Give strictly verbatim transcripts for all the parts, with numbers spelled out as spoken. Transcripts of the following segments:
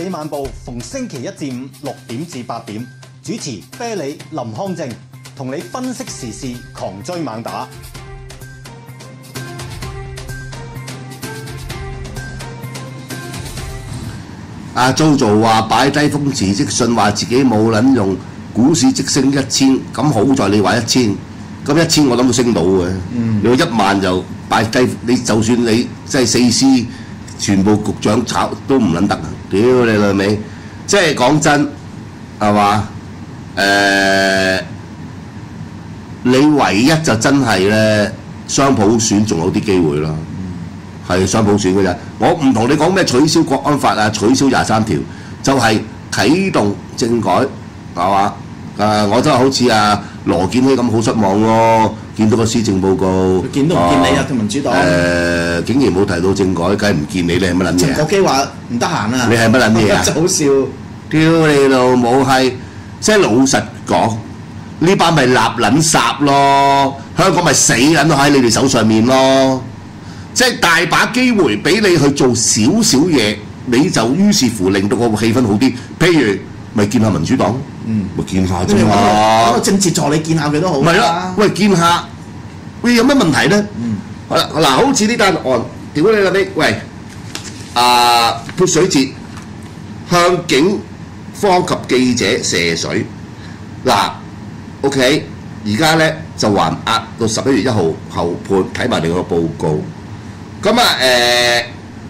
理漫步逢星期一至五六點至八點，主持啤梨林康正，同你分析時事，狂追猛打。 阿 JoJo 話擺低封辭職信，話自己冇撚用，股市即升一千，咁好在你話一千，咁一千我諗都升到嘅。嗯、你話一萬就擺低，你就算你即係四司全部局長炒都唔撚得啊！屌你老味，即係講真係嘛？誒、呃，你唯一就真係咧雙普選仲有啲機會咯。係雙普選嘅啫，我唔同你講咩取消國安法啊，取消廿三條，就係、是、啟動政改，係嘛？誒，我真係好似阿羅健熙咁好失望咯，見到個施政報告， 見都唔見你啊！民主黨誒，竟然冇提到政改，梗係唔見你，你係乜撚嘢？ 陳國基話唔得閒啊！ 你係乜撚嘢啊？ 好笑！ 屌你老母係，即係老實講，呢班咪立撚殺咯，香港咪死撚喺你哋手上面咯。即係大把機會俾你去做少少嘢，你就於是乎令到個氣氛好啲。譬如咪見下民主黨，嗯，咪見下啫嘛。 揾個政治助理見下佢都好。 咪咯，喂，見下，喂有咩問題咧？嗯，好啦，嗱，好似呢單案，屌你老味，喂，啊潑水節向警方及記者射水，嗱 ，OK， 而家咧就還押到十一月一號後判，睇埋你個報告。咁啊誒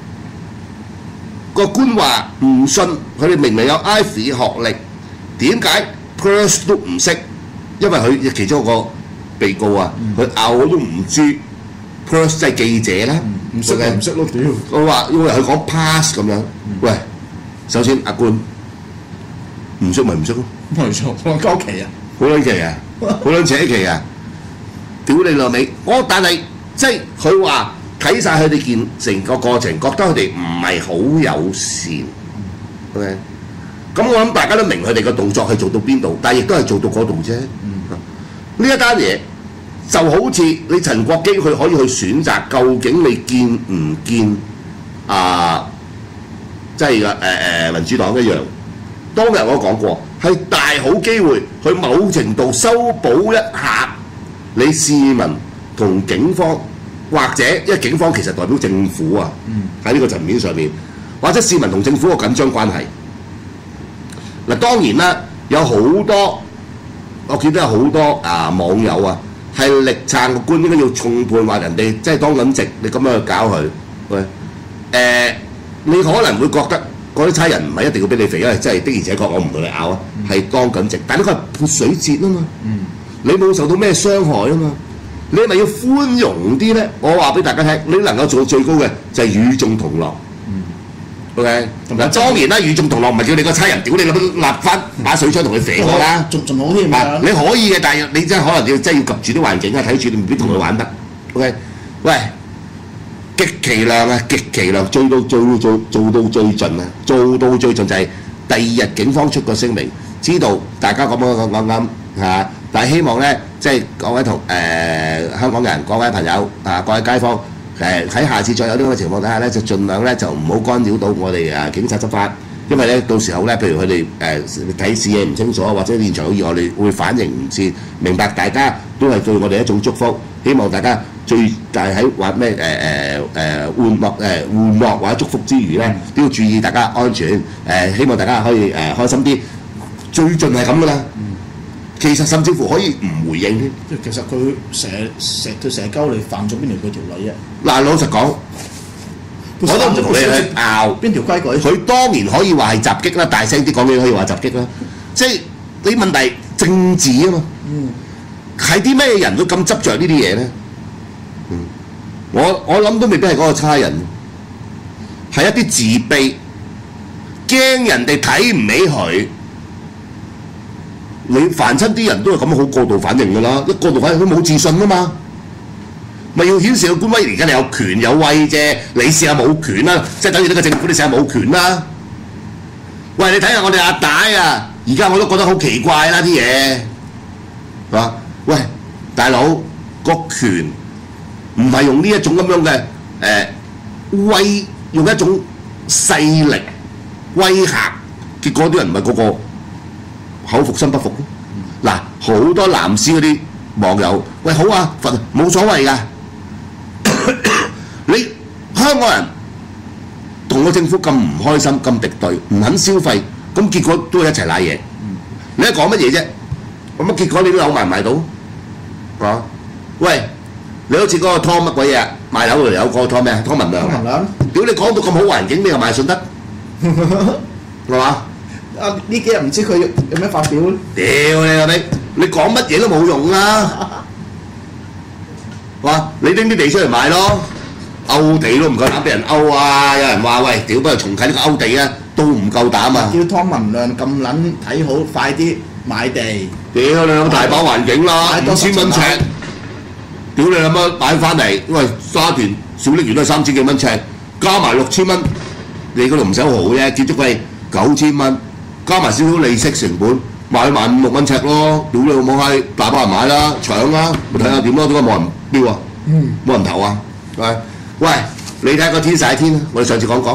個官話唔信，佢哋明明有 Ivy 學歷，點解 Perse 都唔識？因為佢其中一個被告啊，佢拗都唔知 Perse 即係記者咧， 唔識咪唔識咯屌！ 我話因為佢講 pass 咁樣，喂，首先阿官唔識咪唔識咯， 冇錯，好鳩期啊， 好撚奇啊，好撚扯奇啊！屌你老味，我但係即係佢話。睇晒佢哋件成個過程，覺得佢哋唔係好友善。OK， 咁我諗大家都明佢哋個動作係做到邊度，但係亦都係做到嗰度啫。呢、嗯、一單嘢就好似你陳國基佢可以去選擇，究竟你見唔見啊？即係誒誒民主黨一樣。當日我講過，係大好機會去某程度修補一下你市民同警方。或者，因為警方其實代表政府啊，喺呢、嗯、個層面上面，或者市民同政府個緊張關係。嗱，當然啦，有好多，我見到有好多啊網友啊，係力撐個官應該要重判，話人哋即係當緊值，你咁樣去搞佢，喂，誒、呃，你可能會覺得嗰啲差人唔係一定要俾你肥，因為真係的而且確我唔同你拗啊，係、嗯、當緊值，但係呢個係潑水節啊嘛，嗯、你冇受到咩傷害啊嘛。你係咪要寬容啲咧？我話俾大家聽，你能夠做到最高嘅就係與眾同樂。嗯、OK，嗱當然啦，與眾同樂唔係叫你個差人屌你咁立翻把水槍同佢射我啦， 仲仲好添啊！你可以嘅，但係你真係可能要真係要及住啲環境啊，睇住你未必同佢玩得。OK， 喂，極其量啊，極其量，做到做做做到最盡啊，做到最盡就係第二日警方出個聲明，知道大家咁樣咁咁咁嚇。但係希望咧，即係各位同誒、呃、香港人、各位朋友啊、各位街坊誒喺、呃、下次再有呢個情況底下咧，就盡量咧就唔好干擾到我哋誒警察執法，因為咧到時候咧，譬如佢哋誒睇視野唔清楚，或者現場有意外，我哋會反應唔切，明白大家都係對我哋一種祝福，希望大家最大喺話咩誒誒誒玩樂誒玩樂或者祝福之餘咧，都要注意大家安全誒、呃，希望大家可以誒、呃、開心啲，最盡係咁噶啦。其實甚至乎可以唔回應添。 即係其實佢成成佢成日鳩你犯咗邊條佢條例啊？ 嗱，老實講，我都唔同你去拗邊條規矩。 佢當然可以話係襲擊啦，大聲啲講嘢可以話襲擊啦。即係你問題政治啊嘛。嗯。係啲咩人會咁執着呢啲嘢咧？嗯。我我諗都未必係嗰個差人，係一啲自卑，驚人哋睇唔起佢。你凡親啲人都係咁好過度反應㗎啦，一過度反應佢冇自信啊嘛，咪要顯示個官威，而家你有權有威啫，你試下冇權啦，即係等於呢個政府你試下冇權啦。喂，你睇下我哋阿大啊，而家我都覺得好奇怪啦啲嘢，係嘛？喂，大佬個權唔係用呢一種咁樣嘅誒威，用一種勢力威嚇，結果啲人咪個個口服心不服嗱，好多藍絲嗰啲網友，喂好啊，罰冇所謂㗎。你香港人同個政府咁唔開心、咁敵對，唔肯消費，咁結果都係一齊賴嘢。你一講乜嘢啫？咁啊結果你都有買唔買到？啊！喂，你好似嗰個湯乜鬼嘢賣樓度有個湯咩？湯文亮。湯文亮。屌你講到咁好環境，你又賣信得，係嘛？ 啊！呢幾日唔知佢有咩發表咧？ 屌你老味！你講乜嘢都冇用啦，哇！你拎啲地出嚟賣咯，勾地都唔夠膽俾人勾啊！有人話喂，屌不如重啟呢個勾地啊，都唔夠膽啊！ 叫湯文亮咁撚睇好，快啲買地！ 屌你諗大把環境啦，五千蚊尺，屌你諗乜買翻嚟？喂，沙田小瀝源都係三千幾蚊尺，加埋六千蚊，你嗰度唔使豪啫，建築費九千蚊，加埋少少利息成本。買萬五六蚊尺咯，屌你老母閪，大把人買啦，搶啦，咪睇下點咯，點解冇人標啊？嗯，冇人投啊？係，喂，你睇下個天曬天啊！我哋上次講講，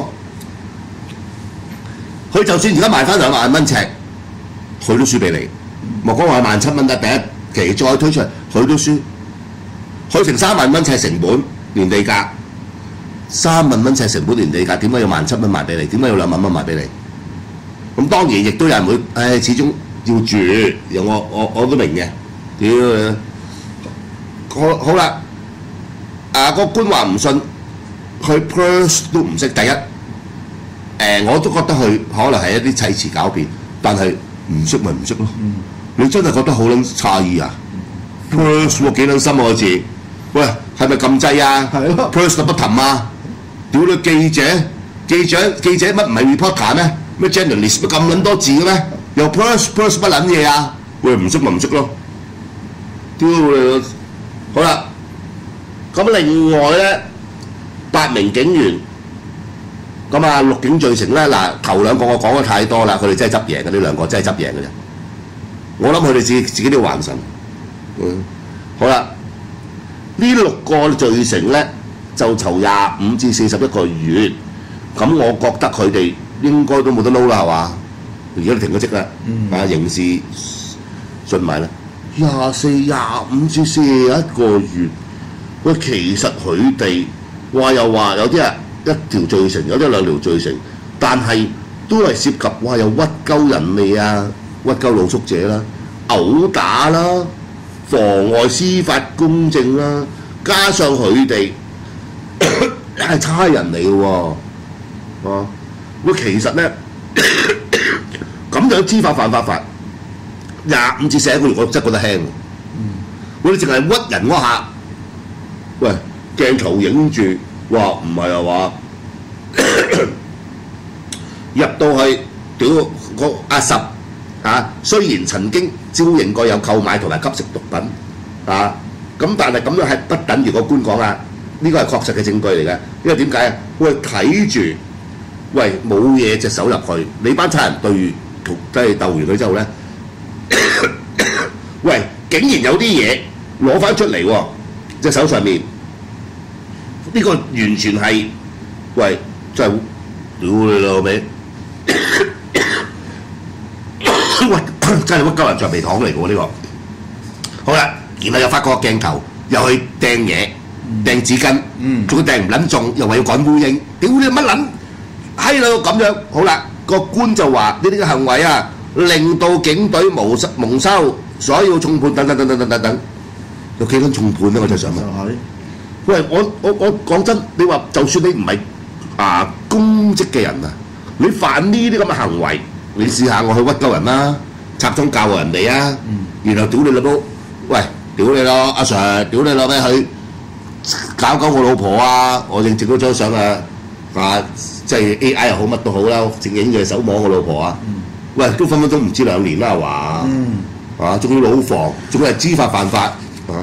佢就算而家賣翻兩萬蚊尺，佢都輸俾你。莫講話萬七蚊得第一期再推出嚟，佢都輸。佢成三萬蚊尺成本連地價，三萬蚊尺成本連地價，點解要萬七蚊賣俾你？點解要兩萬蚊賣俾你？咁當然亦都有人會，誒，始終。要住，又我我我都明嘅，屌你！好好啦，啊個官話唔信，佢 Perth 都唔識。第一，誒、呃、我都覺得佢可能係一啲砌詞狡辯，但係唔識咪唔識咯。嗯、你真係覺得好撚詫異啊 ？Perth 喎幾撚深個字，喂係咪撳掣啊？係咯 ，Perth 不氹啊！屌你記者，記者記者乜唔係 reporter 咩？咩 journalist 乜咁撚多字嘅咩？又 pers pers 乜撚嘢啊？喂，唔識咪唔識咯。屌你！好啦，咁另外咧，八名警員，咁啊六警罪成咧。嗱，頭兩個我講得太多啦，佢哋真係執贏嘅，呢兩個真係執贏嘅啫。我諗佢哋自己自己都要還神。嗯，好啦，呢六個罪成咧就囚廿五至四十一個月，咁我覺得佢哋應該都冇得撈啦，係嘛？而家都停咗職啦，嗯、啊刑事進埋啦，廿四、廿五至四十一個月。喂，其實佢哋話又話有啲啊一條罪成，有啲兩條罪成，但係都係涉及話又屈鳩人哋啊，屈鳩露宿者啦，毆打啦，妨礙司法公正啦，加上佢哋係差人嚟嘅喎，啊喂，其實咧。咁樣知法犯法法，廿五至四十一個月，我真係覺得輕。嗯、我哋淨係屈人嗰下，喂鏡頭影住，哇唔係啊話，入到去屌個阿十嚇，雖然曾經招認過有購買同埋吸食毒品啊，咁但係咁樣係不等於個官講啊，呢個係確實嘅證據嚟嘅，因為點解啊？喂睇住，喂冇嘢隻手入去，你班差人對。即係鬥完佢之後咧，喂，竟然有啲嘢攞翻出嚟喎，隻手上面呢、這個完全係，喂，真係屌你老味，喂，真係屈鳩人橡皮糖嚟嘅喎呢個。好啦，然後又發覺鏡頭，又去掟嘢，掟紙巾，仲要掟唔撚中，又話要趕烏蠅，屌你乜撚閪佬咁樣，好啦。個官就話呢啲嘅行為啊，令到警隊無蒙羞，所以要重判等等等等等等等。有幾多重判咧？我就想問。喂，我我我講真，你話就算你唔係啊公職嘅人啊，你犯呢啲咁嘅行為，你試下我去屈鳩人啦，插踭教人哋啊，然後屌你老母，喂，屌你咯，阿 Sir， 屌你老咩去搞搞我老婆啊！我認整咗張相啊，啊！即係 A I 又好，乜都好啦，正影嘅手摸我老婆啊！嗯、喂，都分分鐘唔知兩年啦，係嘛？嗯、啊，仲要老房，仲要係知法犯法啊！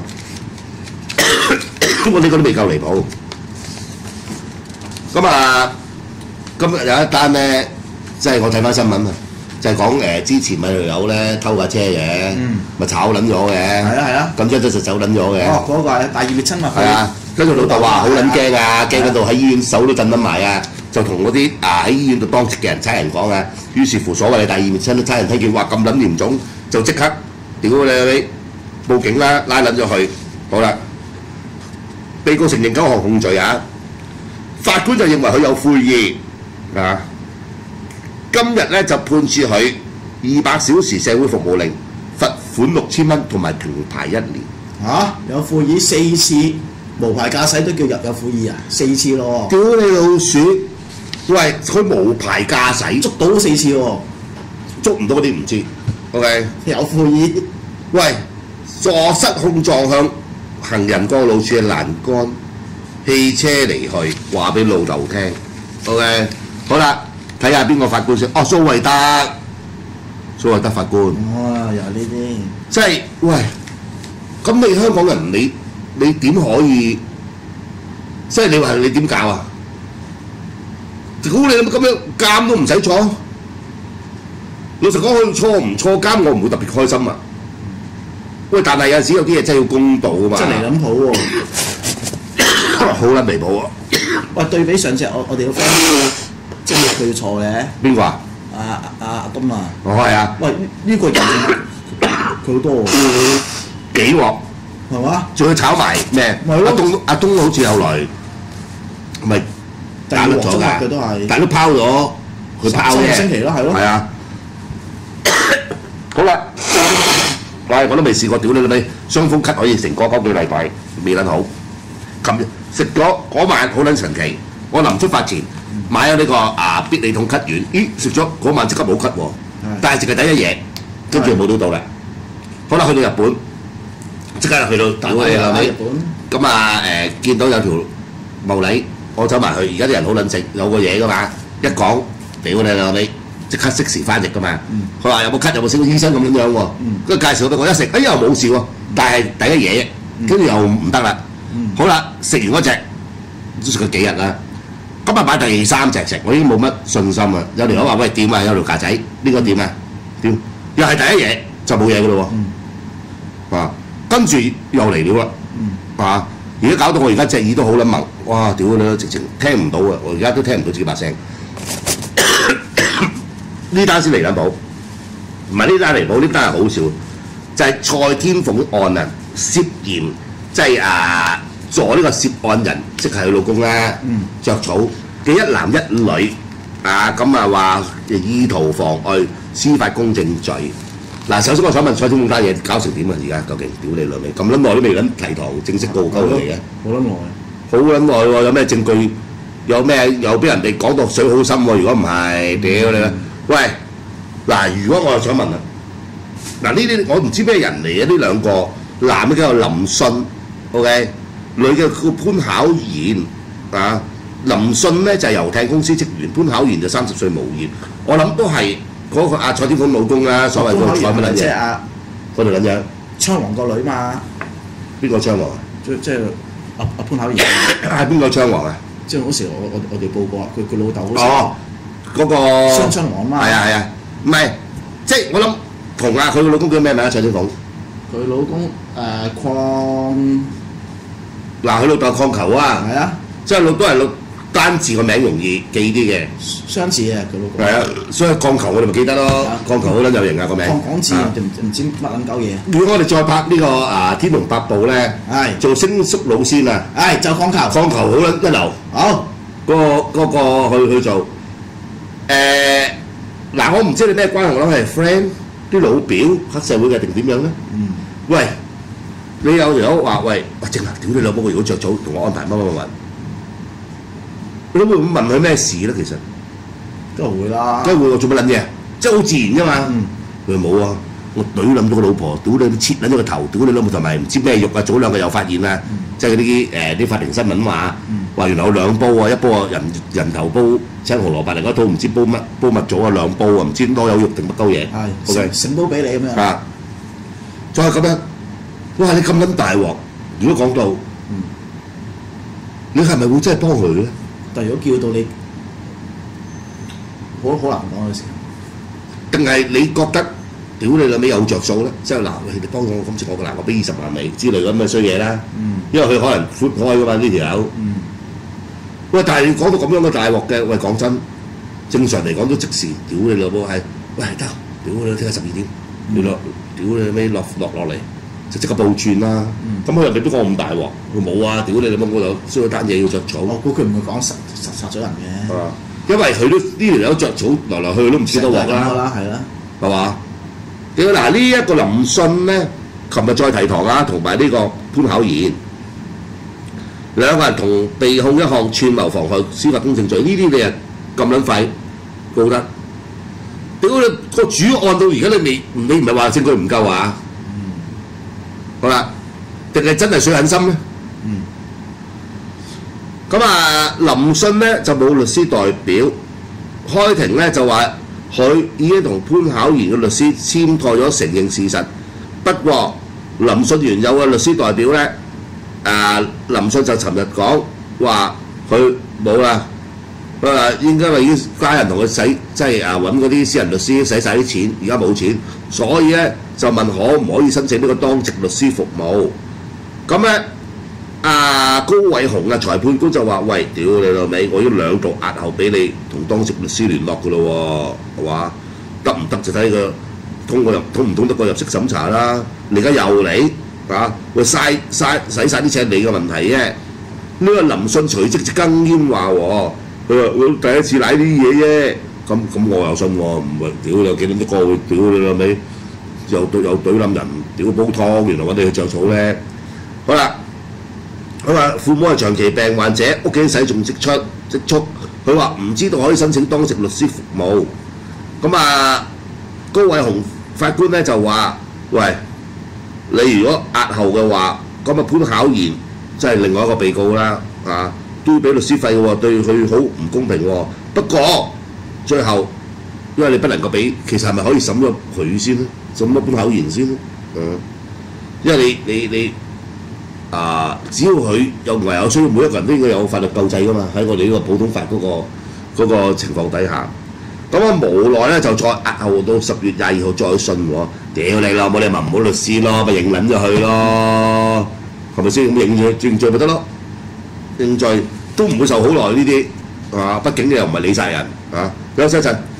我呢個都未夠離譜。咁啊，今日有一單咧，即係我睇翻新聞啊，就係講誒之前咪條友咧偷架車嘅，咪炒撚咗嘅。係啊係啊。咁之後就走撚咗嘅。哦，嗰個係大義滅親嘛。係啊，跟住老豆話好撚驚啊，驚嗰度喺醫院手都震得埋啊！ 就同嗰啲啊喺醫院度當值嘅人差人講啊，於是乎所謂嘅第二面親都差人睇見，哇咁撚嚴重，就即刻屌你你報警啦，拉撚咗佢。好啦，被告承認九項控罪啊，法官就認為佢有悔意啊。今日咧就判處佢二百小時社會服務令，罰款六千蚊同埋停牌一年。 嚇、啊、有悔意四次，無牌駕駛都叫入有悔意啊？四次咯。 屌你老鼠！喂，佢無牌駕駛， 捉到四次喎， 捉唔到嗰啲唔知。OK， 有悔意。 喂，坐失控撞向行人過路處嘅欄杆，汽車離去，話俾老豆聽。OK，好啦，睇下邊個法官先。哦，蘇惠德，蘇惠德法官。 哇，又呢啲。 即係喂，咁你香港人你你點可以？即係你話你點搞啊？屌你咁樣監都唔使坐。老實講，佢錯唔錯監，我唔會特別開心啊。喂，但係有陣時有啲嘢真係要公道啊嘛。 真係離譜喎！ 好撚離譜啊！ 喂，對比上次我我哋個 friend 即係佢要坐嘅。 邊個啊？ 阿阿阿東啊。 哦，係啊。 喂，呢、呢個人佢好多喎。 幾鑊？ 係嘛？ 仲要炒埋咩？ 咪咯。 阿東阿東好似後來咪打甩咗㗎， 佢都係， 但都拋咗，佢拋嘅。 星期咯，係咯。 係啊。好啦，喂，我都未試過，屌你老味，傷風咳可以成個嗰幾個禮拜未撚好。琴日食咗嗰晚好撚神奇，我臨出發前買咗呢個啊必理痛咳丸，咦食咗嗰晚即刻冇咳喎，但係淨係第一嘢，跟住冇到到啦。好啦，去到日本，即刻去到屌你老味。咁啊誒，見到有條茂利，我走埋去，而家啲人好撚食，有個嘢噶嘛，一講屌你老味。即刻即時翻譯噶嘛，佢話有冇咳有冇識到醫生咁樣樣喎，跟住介紹俾我一食，哎又冇事喎，但係第一嘢，跟住又唔得啦。好啦，食完嗰隻都食咗幾日啦，今日買第三隻食，我已經冇乜信心啦。有條友話喂點啊，有條架仔呢個點啊，點又係第一嘢就冇嘢噶咯喎，啊跟住又嚟了啦，啊而家搞到我而家隻耳都好撚矇，哇屌你直情聽唔到啊，我而家都聽唔到自己把聲。呢單先離撚譜，唔係呢單離譜，呢單係好笑，就係、是、蔡天鳳案啊，涉嫌即係啊助呢個涉案人，即係佢老公啦，嗯、著草嘅一男一女啊，咁啊話意圖妨礙司法公正罪。嗱，首先我想問蔡天鳳單嘢搞成點啊？而家究竟屌你兩味咁撚耐都未撚提堂正式告鳩佢嘅， 好撚耐， 好撚耐喎！有咩證據？有咩又俾人哋講到水好深喎？如果唔係，屌你啦！喂，嗱，如果我又想問啦，嗱呢啲我唔知咩人嚟嘅呢兩個，男嘅叫做林信 ，OK， 女嘅叫潘巧賢啊。林信咧就係、是、遊艇公司職員，潘巧賢就三十歲無業。我諗都係嗰個阿蔡天鳳老公啦，所謂嗰個蔡乜撚嘢？嗰度撚樣？ 昌王個女嘛？ 邊個昌王啊？ 即即係阿阿潘巧賢。 係邊個昌王啊？ 即係嗰時我我我哋報過啊，佢佢老豆好似。 哦，嗰、那個。 雙昌王嘛。係啊係啊，唔係，即係我諗同啊佢個老公叫咩名啊？蔡天鳳。 佢老公誒礦。 嗱，佢老豆礦球啊。 係啊。即係老都係老單字個名容易記啲嘅。 相似啊，佢老公。係啊，所以礦球我哋咪記得咯。礦球好撚有型啊個名。 礦港字唔唔知乜撚鳩嘢。 如果我哋再拍呢、這個啊《天龍八部》咧，係做星宿老仙啊， 係就礦球。礦球好撚一流。好，嗰、那個嗰、那個去去做。誒嗱，我唔知你咩關係，我諗係 friend 啲老表黑社會嘅定點樣咧？嗯。喂，你有條友話喂，喂正啊，屌你老母！如果着草同我安排乜乜乜乜，你會唔會問佢咩事咧？其實都會啦。 梗係會，我做乜撚嘢？即係好自然啫嘛。佢冇啊，我懟冧咗個老婆，屌你切撚咗個頭，屌你老母同埋唔知咩肉啊！早兩日又發現啦，即係嗰啲誒啲法庭新聞話，話原來有兩煲啊，一煲啊人人頭煲青紅蘿蔔，另一煲唔知煲乜煲乜組啊，兩煲啊，唔知攞有肉定乜鳩嘢。係。OK。 成煲俾你咁樣。 啊！再咁樣，哇！你咁撚大鑊，如果講到，嗯，你係咪會真係幫佢咧？ 但係如果叫到你，好好難講嘅時候。 定係你覺得屌你兩尾有着數咧？即係嗱，你幫我今次我嗱，我俾二十萬你之類咁嘅衰嘢啦。嗯。因為佢可能闊開噶嘛呢條友。嗯。 喂，但係你講到咁樣嘅大鑊嘅，喂講真，正常嚟講都即時屌你老母係，喂得，屌你聽日十二點，你落屌你尾落落落嚟，就即刻報轉啦。咁佢又未必講咁大鑊，佢冇啊！屌你老母，我就需要單嘢要着草。 我估佢唔會講殺殺殺咗人嘅。 係嘛？因為佢都呢條友着草來來去去都唔知得鑊啦， 係啦， 係嘛？屌嗱呢一個林信咧，琴日再提堂啊，同埋呢個潘巧賢兩個人同被控一項串謀妨害司法公正罪，呢啲你啊咁撚快告得？屌你個主案到而家你未，你唔係話證據唔夠啊？嗯、好啦，定係真係水狠心咧？嗯。咁啊，林信咧就冇律師代表，開庭咧就話佢已經同潘巧賢嘅律師簽妥咗承認事實。不過林信原有嘅律師代表咧，誒、啊、林信就尋日講話佢冇啦，佢話應該話已經家人同佢使，即係啊揾嗰啲私人律師使晒啲錢，而家冇錢，所以咧就問可唔可以申請呢個當值律師服務。咁咧。啊高偉雄啊裁判官就話：喂，屌你老味，我已經兩度押後俾你同當值律師聯絡噶咯喎，係嘛？得唔得就睇佢通過入通唔通得過入息審查啦。你而家又嚟啊？喂，嘥嘥使晒啲錢你嘅問題啫。呢個林信隨即就更煙話喎，佢話我第一次舐啲嘢啫。咁咁我又信喎，唔係屌你有幾多個會屌你老味，又對又懟冧人，屌煲湯，原來揾你去著草咧。好啦。佢話父母係長期病患者，屋企使仲積出積蓄，佢話唔知道可以申請當值律師服務。咁啊，高偉雄法官咧就話：喂，你如果押後嘅話，咁啊潘巧賢即係另外一個被告啦，啊都要俾律師費嘅喎，對佢好唔公平喎。不過最後因為你不能夠俾，其實係咪可以審咗佢先咧？審咗潘巧賢先咧？嗯，因為你你你。你啊！只要佢有危有需要，每一個人都應該有法律救濟噶嘛。喺我哋呢個普通法嗰、嗰個嗰個情況底下，咁啊無奈咧就再押後到十月廿二號再訊喎。屌你啦！冇你咪唔好律師咯，咪認撚咗佢咯，係咪先？咁認罪認罪咪得咯？認罪都唔會受好耐呢啲，係嘛？畢竟你又唔係你殺人，嚇、啊。休息一陣。